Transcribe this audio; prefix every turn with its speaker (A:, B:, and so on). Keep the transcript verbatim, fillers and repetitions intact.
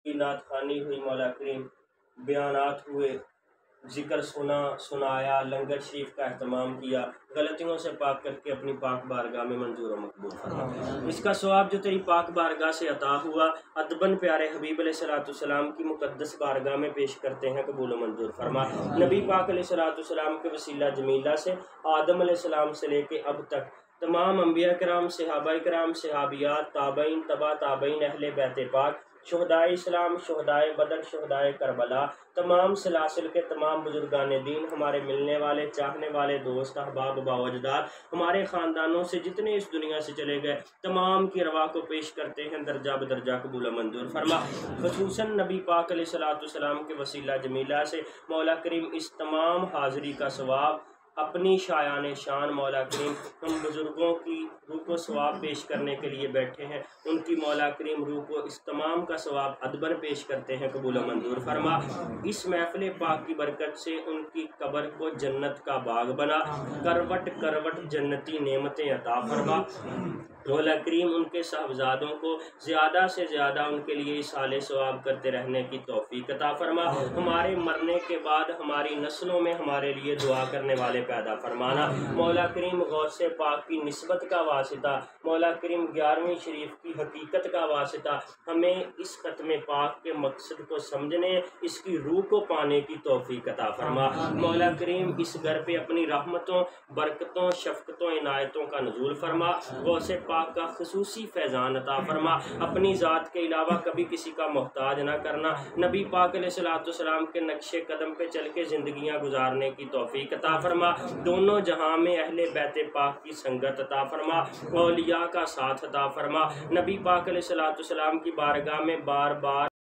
A: की नात खानी हुई, मौला करीम बयानात हुए, ज़िक्र सुना सुनाया, लंगर शरीफ का अहतमाम किया, गलतियों से पाक करके अपनी पाक बारगाह में मंजूर व मकबूल फरमा। इसका सवाब जो तेरी पाक बारगाह से अता हुआ, अदबन प्यारे हबीब अलैहिस्सलाम की मुकद्दस बारगाह में पेश करते हैं, कबूल व मंजूर फरमा। नबी पाक अलैहिस्सलाम के वसीला जमीला से आदम अलैहिस्सलाम से लेके अब तक तमाम अंबिया कराम, सहाबा कराम, सहाबियात, ताबईन, तबा ताबईन, अहले बैत पाक, शुहदाए इस्लाम, शुहदाए बदर, शुहदाए करबला, तमाम सलासिल के तमाम बुजुर्गान दीन, हमारे मिलने वाले, चाहने वाले दोस्त, अहबाब, बावजदार, हमारे ख़ानदानों से जितने इस दुनिया से चले गए, तमाम की रवा को पेश करते हैं, दर्जा बदर्जा कबूल मंजूर फरमा। ख़ुसूसन नबी पाक अलैहिस्सलाम के वसीला जमीला से मौला करीम इस तमाम हाज़री का सवाब अपनी शायान शान मौला करीम हम बुज़ुर्गों की रूह को सवाब पेश करने के लिए बैठे हैं, उनकी मौला करीम रूह को इस तमाम का सवाब अदबर पेश करते हैं, कबूल मंजूर फरमा। इस महफ़िल पाक की बरकत से उनकी कब्र को जन्नत का बाग बना, करवट करवट जन्नती नेमतें अता फरमा। मौला करीम उनके साहबजादों को ज़्यादा से ज़्यादा उनके लिए इसाले सवाब करते रहने की तौफीक अता फरमा। हमारे मरने के बाद हमारी नस्लों में हमारे लिए दुआ करने वाले पैदा फरमाना। मौला करीम गौसे पाक की निस्बत का वासिता, मौला करीम ग्यारहवीं शरीफ की हकीकत का वासिता, हमें इस ख़त्म पाक के मकसद को समझने, इसकी रूह को पाने की तौफीक अता फरमा। मौला करीम इस घर पे अपनी रहमतों, बरकतों, शफ़क़तों, इनायतों का नुज़ूल फरमा। गौसे पाक का ख़ुसूसी फैज़ान अता फरमा। अपनी ज़ात के अलावा कभी किसी का मोहताज ना करना। नबी पाक अलैहिस्सलाम के नक्शे कदम पे चल के ज़िंदगियाँ गुजारने की तौफीक अता फरमा। दोनों जहां में अहले बैत पाक की संगत अता फरमा, औलिया का साथ अता फरमा। नबी पाक अलैहिस्सलाम की बारगाह में बार बार